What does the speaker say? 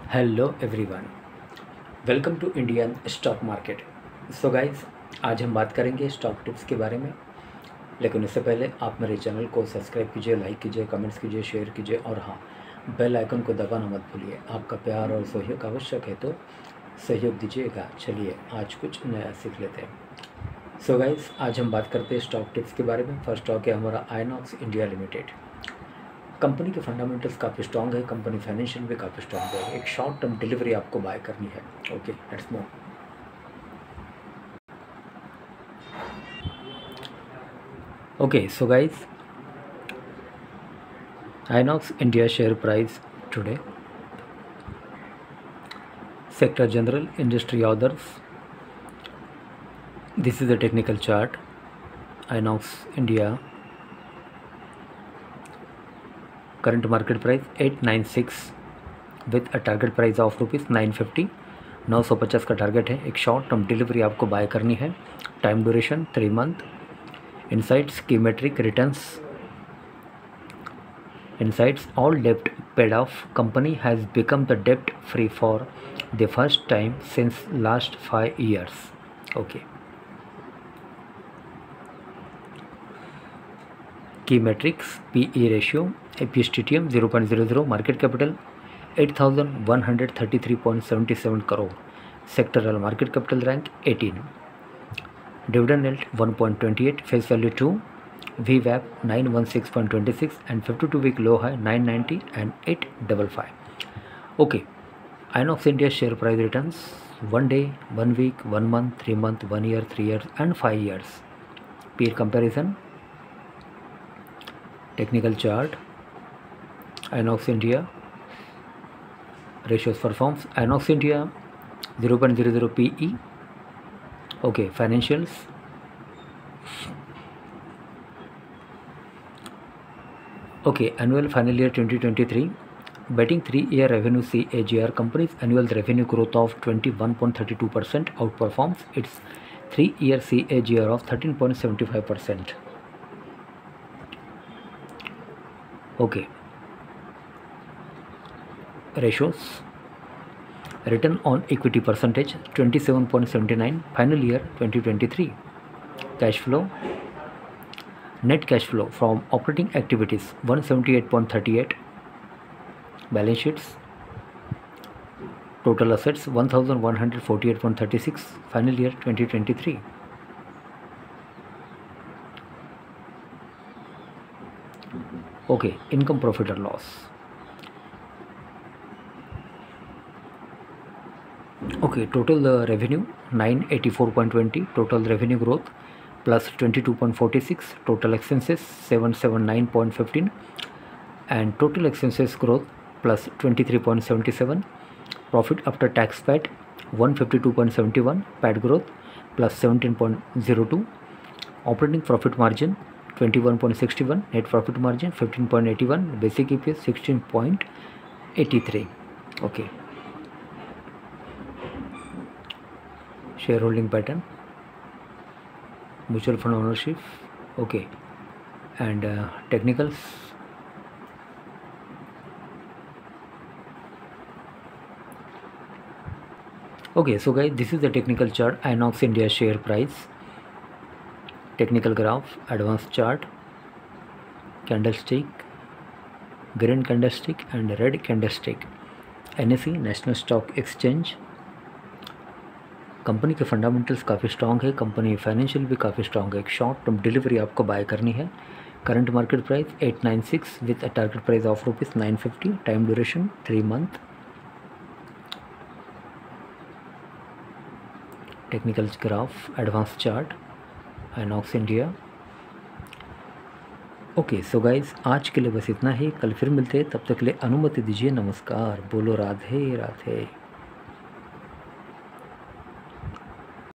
Hello everyone, welcome to Indian stock market. So guys, आज हम बात करेंगे स्टॉक टिप्स के बारे में। लेकिन इससे पहले आप मेरे चैनल को सब्सक्राइब कीजिए, लाइक कीजिए, कमेंट्स कीजिए, शेयर कीजिए और हाँ, बेल आइकन को दबाना मत भूलिए। आपका प्यार और सहयोग आवश्यक है, तो सहयोग दीजिएगा। चलिए आज कुछ नया सीख लेते हैं। सो गाइस, आज हम बात करते हैं स्टॉक टिप्स के बारे में। फर्स्ट स्टॉक है हमारा आइनॉक्स इंडिया लिमिटेड। कंपनी के फंडामेंटल्स काफ़ी स्ट्रॉन्ग है, कंपनी फाइनेंशियल भी काफ़ी स्ट्रॉन्ग है। एक शॉर्ट टर्म डिलीवरी आपको बाय करनी है। Okay, let's move. Okay, so guys, Inox India share price today, sector general, industry others. This is the technical chart. Inox India current market price 896 with a target price of ₹950। 950 का target है। एक short term delivery आपको buy करनी है। Time duration 3 month. Insights की metric returns. Insights: all debt paid off. Company has become the debt free for the first time since last 5 years. Okay. Key metrics: PE ratio, PSTTM 0.00, market capital 8,133.77 crore, sectoral market capital rank 18, dividend yield 1.28, face value 2, VWAP 916.26 and 52-week low high 990 and 855. Okay, Inox India share price returns 1 day, 1 week, 1 month, 3 month, 1 year, 3 years and 5 years. Peer comparison, technical chart, Inox India, ratios performs, Inox India 0.00 PE. Okay, financials. Okay, annual final year 2023, betting 3-year revenue CAGR, company's annual revenue growth of 21.32% outperforms its 3-year CAGR of 13.75%. Okay, ratios, return on equity percentage 27.79 final year 2023, cash flow, net cash flow from operating activities 178.38, balance sheets, total assets 1148.36 final year 2023. Okay, income, profit or loss. Okay, total revenue 984.20, total revenue growth plus 22.46, total expenses 779.15 and total expenses growth plus 23.77, profit after tax PAT 152.71, PAT growth plus 17.02, operating profit margin 21.61, net profit margin 15.81, basic EPS 16.83. Okay, shareholding pattern, mutual fund ownership. Okay, and technicals. Okay, so guys, this is the technical chart, Inox India share price, technical graph, advanced chart, candlestick, green candlestick and red candlestick, NSE national stock exchange. Company के fundamentals काफ़ी strong है, company financial भी काफ़ी strong है। एक short term delivery आपको buy करनी है। Current market price 896 with a target price of ₹950, time duration 3 month. Technical graph, advance chart, Inox India. Okay, so guys, आज के लिए बस इतना ही। कल फिर मिलते हैं, तब तक के लिए अनुमति दीजिए। नमस्कार, बोलो राधे राधे।